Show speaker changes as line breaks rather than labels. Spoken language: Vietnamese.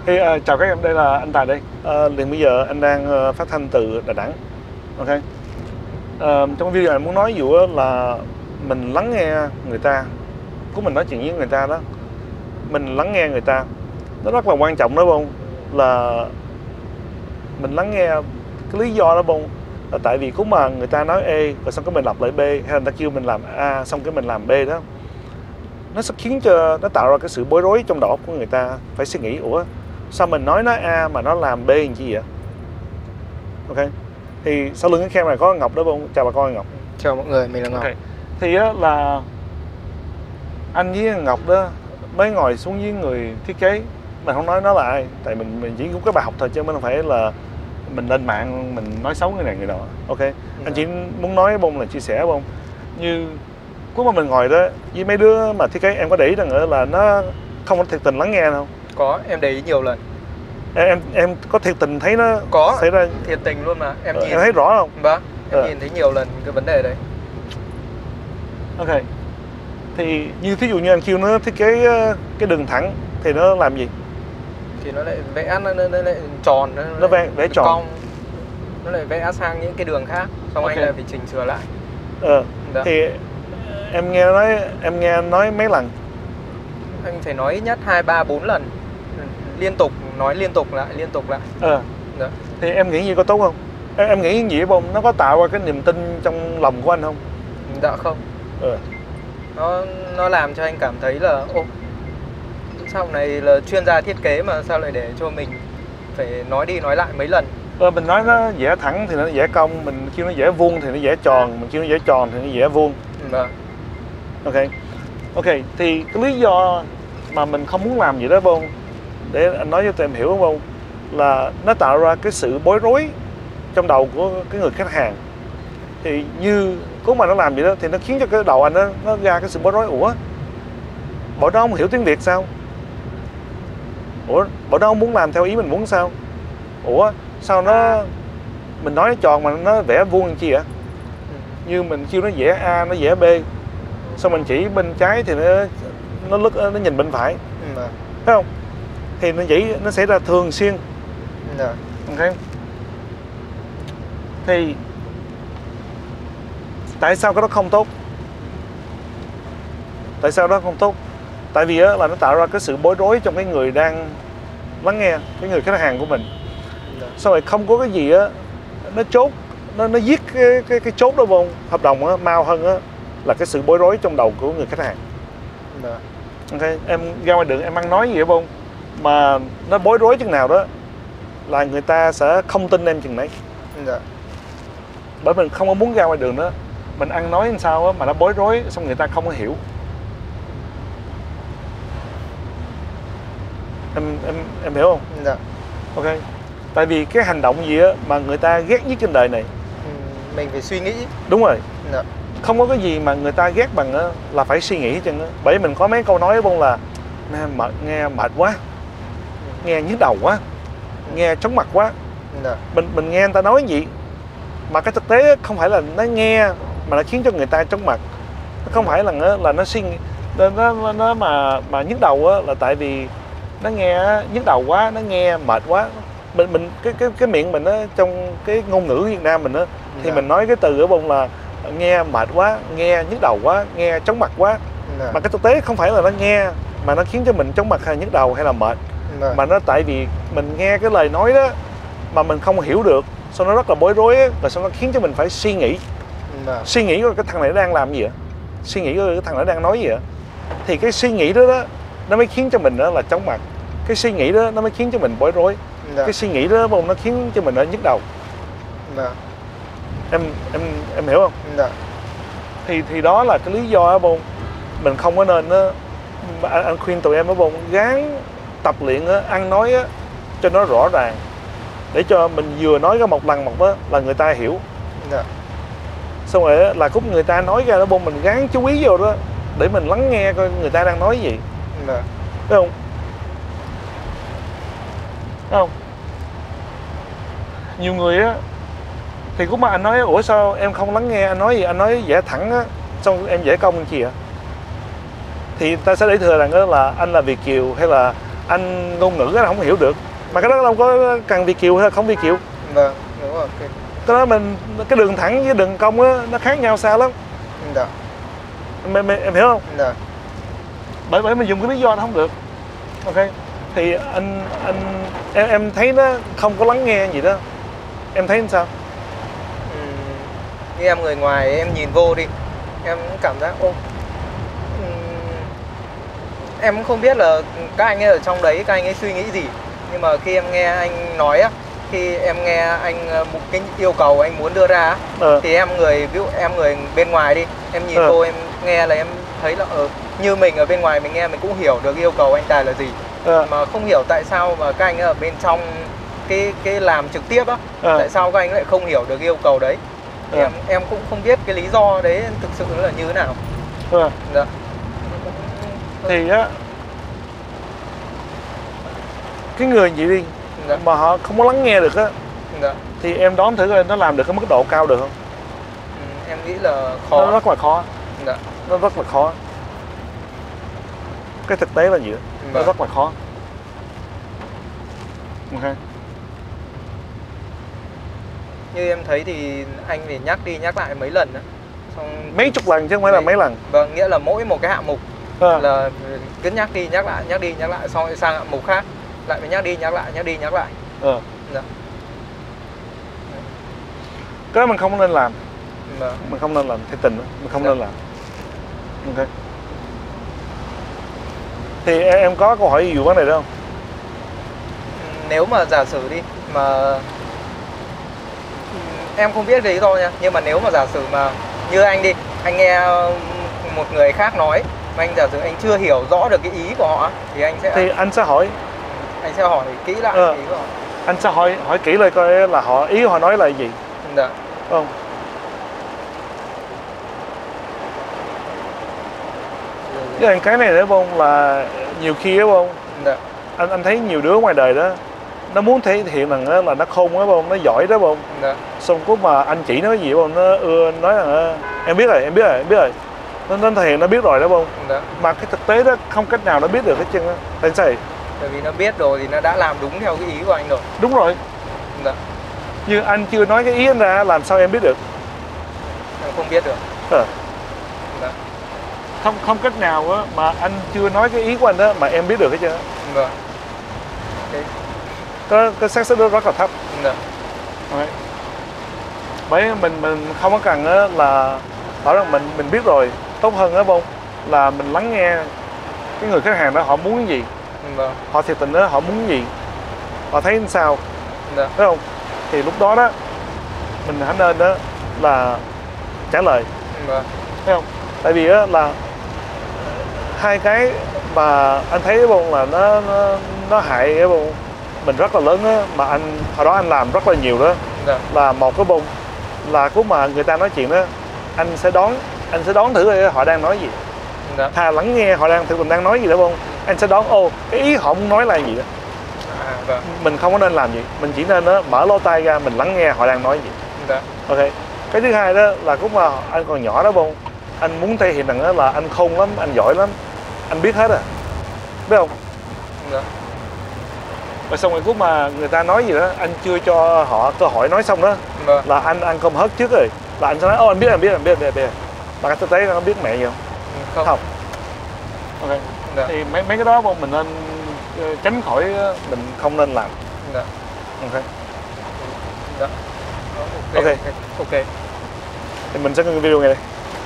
Chào các em, đây là anh Tài đây. Liền bây giờ anh đang phát thanh từ Đà Nẵng. Ok. Trong video này muốn nói vụ là mình lắng nghe người ta. Của mình nói chuyện với người ta đó, mình lắng nghe người ta, nó rất là quan trọng đó bông. Là mình lắng nghe cái lý do đó bông, là tại vì cũng mà người ta nói A rồi xong cái mình lặp lại B, hay là người ta kêu mình làm A xong cái mình làm B đó, nó sẽ khiến cho nó tạo ra cái sự bối rối trong đầu óc của người ta. Phải suy nghĩ, ủa sao mình nói nó A mà nó làm B làm chi vậy? Ok. Thì sau lưng cái camera này có Ngọc đó bông. Chào bà con Ngọc.
Chào mọi người, mình là Ngọc.
Okay. Thì á là anh với Ngọc đó mới ngồi xuống với người thiết kế. Mình không nói nó là ai, tại mình chỉ có cái bài học thôi, chứ mình không phải là mình lên mạng mình nói xấu người này người nọ. Ok. Anh chỉ muốn nói bông là chia sẻ bông, như lúc mà mình ngồi đó với mấy đứa mà thiết kế, em có để ý rằng là nó không có thiệt tình lắng nghe đâu?
Có, em để ý nhiều lần.
Em có thiệt tình thấy nó
có
xảy ra
thiệt tình luôn mà em nhìn.
Em thấy rõ không?
Vâng, em nhìn thấy nhiều lần cái vấn đề đấy.
Ok. Thì như thí dụ như anh kêu nó thiết kế cái đường thẳng thì nó làm gì?
Thì nó lại vẽ nó lại tròn,
nó vẽ tròn,
cong, nó lại vẽ sang những cái đường khác, xong anh lại phải chỉnh sửa lại.
Thì em nghe nói mấy lần?
Anh phải nói ít nhất 2, 3, 4 lần liên tục, nói liên tục lại. Dạ.
Thì em nghĩ gì có tốt không? Em nghĩ gì bông, nó có tạo ra cái niềm tin trong lòng của anh không?
Dạ không. Nó làm cho anh cảm thấy là sau này là chuyên gia thiết kế mà sao lại để cho mình phải nói đi nói lại mấy lần.
Mình nói nó vẽ thẳng thì nó vẽ cong, mình kêu nó vẽ vuông thì nó vẽ tròn, mình kêu nó vẽ tròn thì nó vẽ vuông.
Vâng.
Ok, thì cái lý do mà mình không muốn làm gì đó bông, để anh nói cho tụi em hiểu không, là nó tạo ra cái sự bối rối trong đầu của cái người khách hàng. Thì như cố mà nó làm vậy đó thì nó khiến cho cái đầu anh nó ra cái sự bối rối. Ủa bọn nó không hiểu tiếng Việt sao? Ủa bọn nó không muốn làm theo ý mình muốn sao? Ủa sao mình nói nó tròn mà nó vẽ vuông chi vậy? Như mình kêu nó vẽ A nó vẽ B, xong mình chỉ bên trái thì nó nhìn bên phải. Thấy không? Thì nó xảy ra thường xuyên. Ok. Thì tại sao cái đó không tốt? Tại sao đó không tốt? Tại vì là nó tạo ra cái sự bối rối trong cái người đang lắng nghe, cái người khách hàng của mình. Sau rồi không có cái gì nó chốt, nó giết cái chốt đó vô hợp đồng mau hơn là cái sự bối rối trong đầu của người khách hàng. Ok, em ra ngoài đường em ăn nói gì vậy bông, mà nó bối rối chừng nào đó là người ta sẽ không tin em chừng đấy. Bởi mình không có muốn ra ngoài đường đó mình ăn nói làm sao mà nó bối rối, xong người ta không có hiểu. Em hiểu không? Ok. Tại vì cái hành động gì mà người ta ghét nhất trên đời này,
mình phải suy nghĩ.
Đúng rồi. Không có cái gì mà người ta ghét bằng là phải suy nghĩ hết trơn. Bởi mình có mấy câu nói bông là nghe mệt quá, nghe nhức đầu quá, nghe chóng mặt quá. Mình nghe người ta nói gì mà cái thực tế không phải là nó nghe mà nó khiến cho người ta chóng mặt. Nó không phải là nó suy nghĩ, nó mà nhức đầu là tại vì nó nghe nhức đầu quá, nó nghe mệt quá. Mình cái miệng mình trong cái ngôn ngữ Việt Nam mình thì mình nói cái từ ở bông là nghe mệt quá, nghe nhức đầu quá, nghe chóng mặt quá. Mà cái thực tế không phải là nó nghe mà nó khiến cho mình chóng mặt hay nhức đầu hay là mệt, mà nó tại vì mình nghe cái lời nói đó mà mình không hiểu được, xong nó rất là bối rối và xong nó khiến cho mình phải suy nghĩ. Suy nghĩ coi cái thằng này đang làm gì vậy, suy nghĩ coi cái thằng này đang nói gì vậy. Thì cái suy nghĩ đó nó mới khiến cho mình là chóng mặt. Cái suy nghĩ đó nó mới khiến cho mình bối rối. Cái suy nghĩ đó nó khiến cho mình nhức đầu. Em hiểu không? Thì đó là cái lý do bông, mình không có nên anh khuyên tụi em bông gắng tập luyện ăn nói cho nó rõ ràng, để cho mình vừa nói cái một lần là người ta hiểu. Xong rồi là lúc người ta nói ra đó bông, mình gắng chú ý vô đó để mình lắng nghe coi người ta đang nói gì. Thấy không? Thấy không? Nhiều người thì cũng mà anh nói ủa sao em không lắng nghe anh nói gì, anh nói vẽ thẳng xong em vẽ cong chi ạ? Thì ta sẽ để thừa rằng là anh là Việt kiều hay là anh ngôn ngữ anh không hiểu được, mà cái đó đâu có cần Việt kiều hay không Việt kiều.
Vâng, đúng rồi.
Cái đó cái đường thẳng với đường cong á nó khác nhau xa lắm.
Dạ.
Em hiểu không?
Dạ.
Bởi mình dùng cái lý do nó không được. Ok, thì em thấy nó không có lắng nghe gì đó, em thấy sao?
Như em người ngoài em nhìn vô đi, em cảm giác em cũng không biết là các anh ấy ở trong đấy các anh ấy suy nghĩ gì, nhưng mà khi em nghe anh nói á, khi em nghe anh một cái yêu cầu anh muốn đưa ra á, thì ví dụ em người bên ngoài đi, em nhìn vô em nghe là em thấy là như mình ở bên ngoài mình nghe mình cũng hiểu được yêu cầu anh Tài là gì, mà không hiểu tại sao mà các anh ở bên trong cái làm trực tiếp á, tại sao các anh lại không hiểu được yêu cầu đấy. Em cũng không biết cái lý do đấy thực sự là như thế nào. Dạ.
Thì á, cái người vậy đi, dạ, mà họ không có lắng nghe được á, dạ, thì em đoán thử coi nó làm được cái mức độ cao được không?
Em nghĩ là khó.
Nó rất là khó.
Dạ.
Nó rất là khó. Cái thực tế là gì đó, nó rất là khó. Ok.
Như em thấy thì anh phải nhắc đi nhắc lại mấy lần đó. Xong
mấy chục lần chứ không phải là mấy lần.
Vâng, nghĩa là mỗi một cái hạng mục là cứ nhắc đi nhắc lại, xong rồi sang hạng mục khác lại phải nhắc đi nhắc lại. Dạ.
Cái đó mình không nên làm. Mình không nên làm, thiệt tình mình không nên làm. Ok. Thì em có câu hỏi gì về vấn đề đó không?
Nếu mà giả sử đi mà em không biết lý do nha, nhưng mà nếu mà giả sử mà như anh đi, anh nghe một người khác nói mà anh giả sử anh chưa hiểu rõ được cái ý của họ thì anh sẽ hỏi kỹ lại ý của họ.
Anh sẽ hỏi kỹ lại coi là ý họ nói là gì.
Dạ.
Không. Với cái này nữa không, là nhiều khi đó không.
Dạ.
Anh thấy nhiều đứa ngoài đời đó nó muốn thể hiện rằng là nó khôn đó không, nó giỏi đó không.
Dạ.
Xong cuối mà anh chỉ nó cái gì không, nó nói rằng em biết rồi. Nó thể hiện nó biết rồi đó không.
Dạ.
Mà cái thực tế đó không cách nào nó biết được hết trơn á. Tại sao?
Bởi vì nó biết rồi thì nó đã làm đúng theo cái ý của anh rồi.
Đúng rồi.
Dạ.
Nhưng anh chưa nói cái ý anh ra, làm sao em biết được?
Em không biết được. Dạ.
Không cách nào á mà anh chưa nói cái ý của anh đó mà em biết được hết trơn á.
Vâng.
Cái xác suất đó rất là thấp.
Dạ.
Okay. Bởi mình không có cần là bảo rằng mình biết rồi, tốt hơn đó không, là mình lắng nghe cái người khách hàng đó họ muốn cái gì.
Vâng.
Họ thiệt tình đó họ muốn cái gì, họ thấy sao.
Dạ.
Thấy không? Thì lúc đó đó mình hãy nên đó là trả lời.
Vâng.
Thấy không? Tại vì đó là hai cái mà anh thấy không, là nó hại cái bông mình rất là lớn á, mà hồi đó anh làm rất là nhiều đó. Dạ. Là một cái bông là lúc mà người ta nói chuyện đó, anh sẽ đoán thử họ đang nói gì. Dạ. Thà lắng nghe họ mình đang nói gì đó không, anh sẽ đoán cái ý họ muốn nói là gì đó.
Vâng.
Mình không có nên làm gì, mình chỉ nên mở lỗ tai ra, mình lắng nghe họ đang nói gì.
Dạ.
Ok. Cái thứ hai đó là lúc mà anh còn nhỏ đó không, anh muốn thể hiện rằng là anh khôn lắm, anh giỏi lắm, anh biết hết biết không.
Dạ.
Và xong rồi lúc mà người ta nói gì đó, anh chưa cho họ cơ hội nói xong đó. Vâng. Là anh ăn cơm hớt trước rồi, là anh sẽ nói anh biết. Mà cái thực tế nó biết mẹ gì không? Không. Ok. Dạ. Thì mấy cái đó mình nên tránh khỏi, mình không nên làm.
Dạ.
Ok.
Dạ. Ok.
Thì mình sẽ ngưng video này đây.